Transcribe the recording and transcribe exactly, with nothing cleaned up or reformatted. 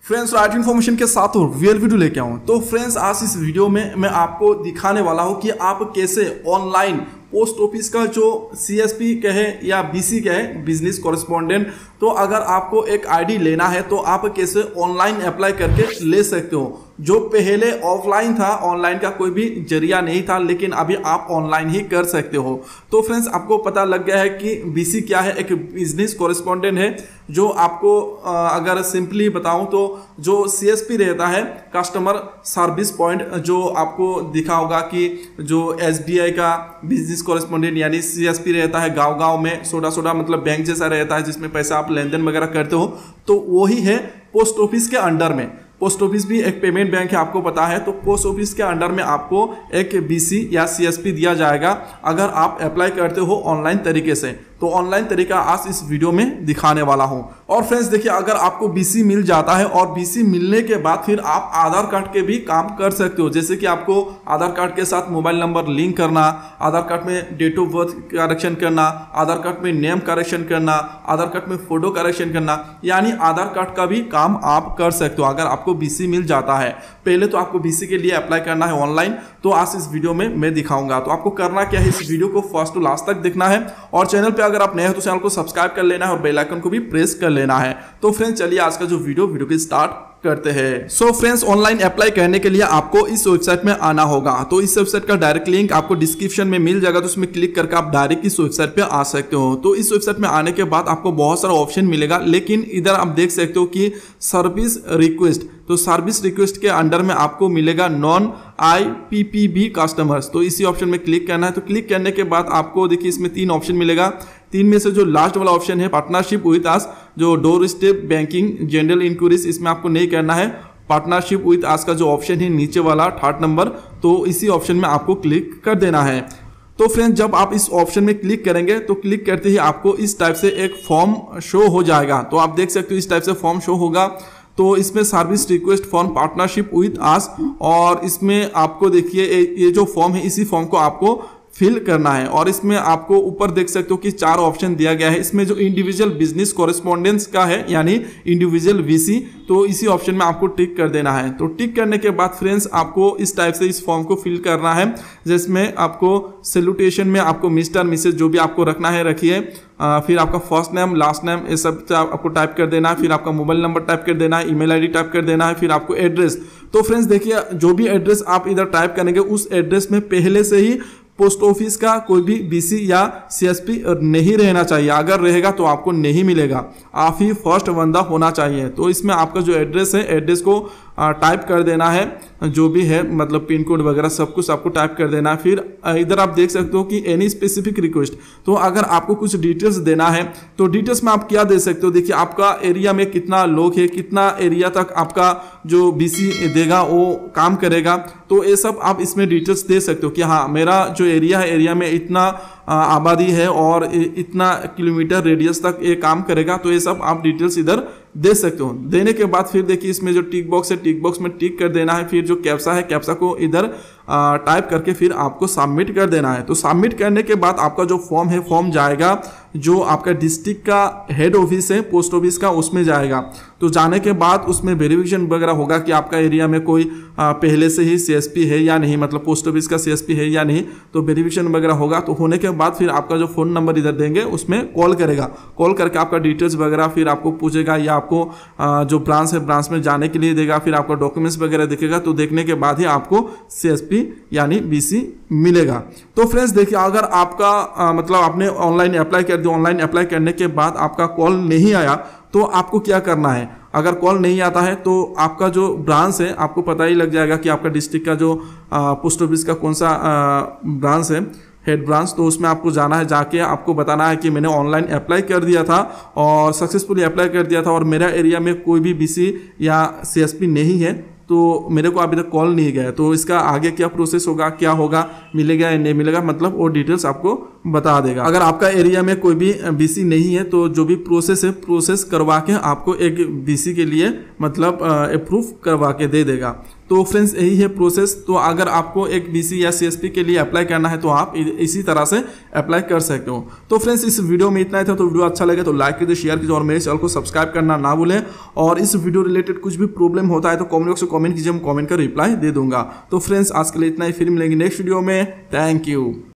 Friends right information के साथ real video लेके आऊँ। तो फ्रेंड्स आज इस वीडियो में मैं आपको दिखाने वाला हूँ कि आप कैसे ऑनलाइन पोस्ट ऑफिस का जो सीएसपी कहे या बीसी कहे बिजनेस कॉरेस्पॉन्डेंट, तो अगर आपको एक आईडी लेना है तो आप कैसे ऑनलाइन अप्लाई करके ले सकते हो। जो पहले ऑफलाइन था, ऑनलाइन का कोई भी जरिया नहीं था, लेकिन अभी आप ऑनलाइन ही कर सकते हो। तो फ्रेंड्स आपको पता लग गया है कि बीसी क्या है। एक बिजनेस कॉरेस्पॉन्डेंट है जो आपको अगर सिंपली बताऊं तो जो सीएसपी रहता है, कस्टमर सर्विस पॉइंट, जो आपको दिखा होगा कि जो एसबीआई का बिजनेस कॉरेस्पॉन्डेंट यानी सीएसपी रहता है गांव गांव में, छोटा छोटा मतलब बैंक जैसा रहता है जिसमें पैसा आप लेन देन वगैरह करते हो, तो वही है पोस्ट ऑफिस के अंडर में। पोस्ट ऑफिस भी एक पेमेंट बैंक है, आपको पता है। तो पोस्ट ऑफिस के अंडर में आपको एक बीसी या सीएसपी दिया जाएगा अगर आप अप्लाई करते हो ऑनलाइन तरीके से। तो ऑनलाइन तरीका आज इस वीडियो में दिखाने वाला हूं। और फ्रेंड्स देखिए, अगर आपको बीसी मिल जाता है और बीसी मिलने के बाद फिर आप आधार कार्ड के भी काम कर सकते हो। जैसे कि आपको आधार कार्ड के साथ मोबाइल नंबर लिंक करना, आधार कार्ड में डेट ऑफ बर्थ करेक्शन करना, आधार कार्ड में नेम करेक्शन करना, आधार कार्ड में फोटो करेक्शन करना, यानी आधार कार्ड का भी काम आप कर सकते हो अगर आपको बीसी मिल जाता है। पहले तो आपको बीसी के लिए अप्लाई करना है ऑनलाइन, तो आज इस वीडियो में मैं दिखाऊंगा। तो आपको करना क्या है, इस वीडियो को फर्स्ट टू लास्ट तक देखना है और चैनल पे अगर आप नए हो तो चैनल को सब्सक्राइब कर लेना है और बेल आइकन को भी प्रेस कर लेना है। तो फ्रेंड्स चलिए आज का जो वीडियो वीडियो को स्टार्ट करते हैं। सो फ्रेंड्स ऑनलाइन अप्लाई करने के लिए आपको इस वेबसाइट में आना होगा। तो इस वेबसाइट का डायरेक्ट लिंक आपको डिस्क्रिप्शन में मिल जाएगा, तो उसमें क्लिक करके आप डायरेक्ट इस वेबसाइट पे आ सकते हो। तो इस वेबसाइट में आने के बाद आपको बहुत सारा ऑप्शन मिलेगा, लेकिन इधर आप देख सकते हो कि सर्विस रिक्वेस्ट, तो सर्विस रिक्वेस्ट के अंडर में आपको मिलेगा नॉन आईपीपीबी कस्टमर्स। तो इसी ऑप्शन में क्लिक करना है। तो क्लिक करने के बाद आपको देखिए इसमें तीन ऑप्शन मिलेगा। तीन में से जो लास्ट वाला ऑप्शन है पार्टनरशिप विद अस, जो doorstep banking general enquiries, इसमें आपको नहीं करना है। पार्टनरशिप विद अस का जो ऑप्शन है नीचे वाला थर्ड नंबर, तो इसी ऑप्शन में आपको क्लिक कर देना है। तो फ्रेंड्स जब आप इस ऑप्शन में क्लिक करेंगे तो क्लिक करते ही आपको इस टाइप से एक फॉर्म शो हो जाएगा। तो आप देख सकते हो इस टाइप से फॉर्म शो होगा। तो इसमें service request form partnership with us, और इसमें आपको देखिए ये जो फॉर्म है इसी फॉर्म को आपको फिल करना है। और इसमें आपको ऊपर देख सकते हो कि चार ऑप्शन दिया गया है। इसमें जो इंडिविजुअल बिजनेस कॉरेस्पॉन्डेंस का है यानी इंडिविजुअल वीसी, तो इसी ऑप्शन में आपको टिक कर देना है। तो टिक करने के बाद फ्रेंड्स आपको इस टाइप से इस फॉर्म को फिल करना है, जिसमें आपको सैल्यूटेशन में आपको मिस्टर मिसेस जो भी आपको रखना है रखिए। फिर आपका फर्स्ट नेम लास्ट नेम ये सब आपको टाइप कर देना है। फिर आपका मोबाइल नंबर टाइप कर देना है, ईमेल आईडी टाइप कर देना है, फिर आपको एड्रेस। तो फ्रेंड्स देखिए जो भी एड्रेस आप इधर टाइप करेंगे उस एड्रेस में पहले से ही पोस्ट ऑफिस का कोई भी बीसी या सीएसपी नहीं रहना चाहिए। अगर रहेगा तो आपको नहीं मिलेगा, आप ही फर्स्ट बंदा होना चाहिए। तो इसमें आपका जो एड्रेस है एड्रेस को टाइप कर देना है, जो भी है मतलब पिन कोड वगैरह सब कुछ आपको टाइप कर देना है। फिर इधर आप देख सकते हो कि एनी स्पेसिफिक रिक्वेस्ट, तो अगर आपको कुछ डिटेल्स देना है तो डिटेल्स में आप क्या दे सकते हो। देखिए आपका एरिया में कितना लोग है, कितना एरिया तक आपका जो बीसी देगा वो काम करेगा, तो ये सब आप इसमें डिटेल्स दे सकते हो कि हाँ मेरा जो एरिया है एरिया में इतना आबादी है और इतना किलोमीटर रेडियस तक ये काम करेगा। तो ये सब आप डिटेल्स इधर दे सकते हो। देने के बाद फिर देखिए इसमें जो टिक बॉक्स है टिक बॉक्स में टिक कर देना है। फिर जो कैप्सा है कैप्सा को इधर टाइप करके फिर आपको सबमिट कर देना है। तो सबमिट करने के बाद आपका जो फॉर्म है फॉर्म जाएगा जो आपका डिस्ट्रिक्ट का हेड ऑफिस है पोस्ट ऑफिस का, उसमें जाएगा। तो जाने के बाद उसमें वेरिफिकेशन वगैरह होगा कि आपका एरिया में कोई पहले से ही सीएसपी है या नहीं, मतलब पोस्ट ऑफिस का सीएसपी है या नहीं, तो वेरिफिकेशन वगैरह होगा। तो होने के बाद फिर आपका जो फोन नंबर इधर देंगे उसमें कॉल करेगा। कॉल करके आपका डिटेल्स वगैरह फिर आपको पूछेगा या आपको जो ब्रांच है ब्रांच में जाने के लिए देगा। फिर आपका डॉक्यूमेंट्स वगैरह दिखेगा, तो देखने के बाद ही आपको सीएसपी यानी बीसी मिलेगा। तो फ्रेंड्स देखिए अगर आपका आ, मतलब आपने ऑनलाइन अप्लाई कर दिया, ऑनलाइन अप्लाई करने के बाद आपका कॉल नहीं आया तो आपको क्या करना है। अगर कॉल नहीं आता है तो आपका जो ब्रांच है आपको पता ही लग जाएगा कि आपका डिस्ट्रिक्ट का जो पोस्ट ऑफिस का कौन सा ब्रांच है, हेड ब्रांच, तो उसमें आपको जाना है। जाके आपको बताना है कि मैंने ऑनलाइन अप्लाई कर दिया था और सक्सेसफुली अप्लाई कर दिया था और मेरा एरिया में कोई भी बीसी या सीएसपी नहीं है, तो मेरे को अभी तक कॉल नहीं गया। तो इसका आगे क्या प्रोसेस होगा, क्या होगा, मिलेगा या नहीं मिलेगा, मतलब वो डिटेल्स आपको बता देगा। अगर आपका एरिया में कोई भी बीसी नहीं है तो जो भी प्रोसेस है प्रोसेस करवा के आपको एक बीसी के लिए मतलब अप्रूव करवा के दे देगा। तो फ्रेंड्स यही है प्रोसेस। तो अगर आपको एक बीसी या सीएसपी के लिए अप्लाई करना है तो आप इसी तरह से अप्लाई कर सकते हो। तो फ्रेंड्स इस वीडियो में इतना ही था। तो वीडियो अच्छा लगे तो लाइक कीजिए, शेयर कीजिए और मेरे चैनल को सब्सक्राइब करना ना भूलें। और इस वीडियो रिलेटेड कुछ भी प्रॉब्लम होता है तो कमेंट बॉक्स में कमेंट कीजिए, मैं कमेंट का रिप्लाई दे दूंगा। तो फ्रेंड्स आज के लिए इतना ही, फिर मिलेंगे नेक्स्ट वीडियो में। Thank you.